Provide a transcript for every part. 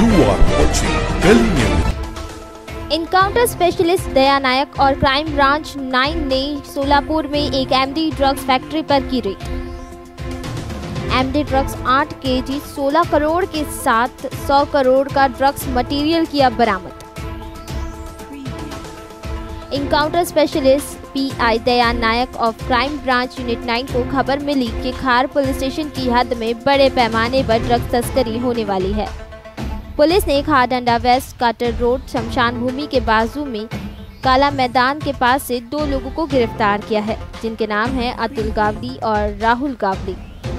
are watching Delhi News. Encounter specialist Daya Nayak और crime branch 9 ने सोलापुर में एक एमडी ड्रग्स फैक्ट्री पर की raid. MD drugs 8 KG 16 crore के साथ 100 करोड़ का ड्रग्स मटेरियल किया बरामद। Encounter specialist PI Daya Nayak of crime branch unit 9 को खबर मिली कि खार पुलिस स्टेशन की हद में बड़े पैमाने पर ड्रग्स तस्करी होने वाली है। पुलिस ने खारडंडा वेस्ट काटर रोड शमशान भूमि के बाजू में काला मैदान के पास से 2 लोगों को गिरफ्तार किया है, जिनके नाम हैं अतुल गावली और राहुल गावली।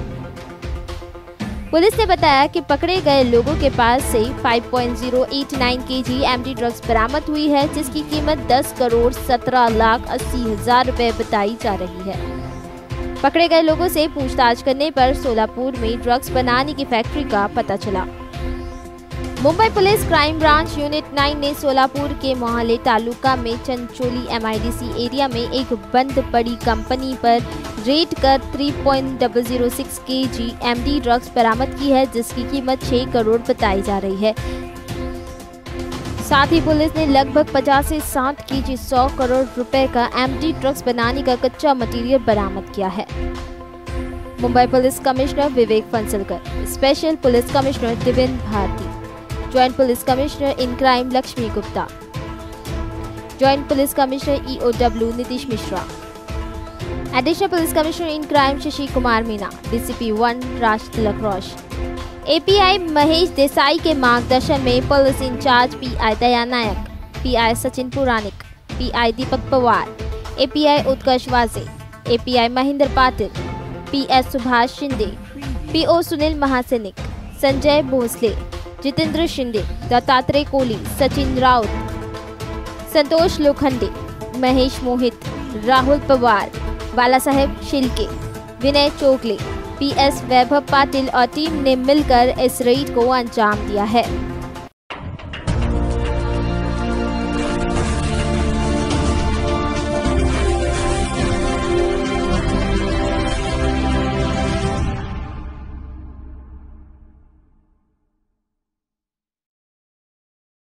पुलिस ने बताया कि पकड़े गए लोगों के पास से 5.089 केजी एमडी ड्रग्स बरामद हुई है, जिसकी कीमत 10 करोड़ 17 लाख 80 हजार रुपए बताई जा रही है। पकड़े गए लोगों से पूछताछ करने पर सोलापुर में ड्रग्स बनाने की फैक्ट्री का पता चला। Mumbai police crime branch unit 9 ने सोलापुर के मोहाली तालुका में चंचोली एमआईडीसी एरिया में एक बंद पड़ी कंपनी पर रेड कर 3.006 केजी एमडी ड्रग्स बरामद की है, जिसकी कीमत 6 करोड़ बताई जा रही है। साथ ही पुलिस ने लगभग 50 से 60 केजी 100 करोड़ रुपए का एमडी ड्रग्स बनाने का कच्चा मटेरियल बरामद किया है। Mumbai police commissioner Vivek Phansalkar, special police commissioner Devendra Bharti, joint police commissioner in crime Lakshmi Gupta, joint police commissioner EOW Nitish Mishra, additional police commissioner in crime Shashi Kumar Meena, DCP 1 Raj Tilak Rosh, API Mahesh Desai के मार्गदर्शन में police in-charge PI Daya Nayak, PI Sachin Puranik, PI Deepak Pawar, API Utkarsh Waje, API Mahendra Patil, PS Subhash Shinde, PO Sunil Mahasainik, Sanjay Bhosle, Jitendra Shinde, Dattatreya Kohli, Sachin Raut, Santosh Lokhande, Mahesh Mohit, Rahul Pawar, Bala Saheb Shilke, Vinay Chogle, PS Vaibhav Patil और team ने मिलकर इस red को अंजाम दिया है।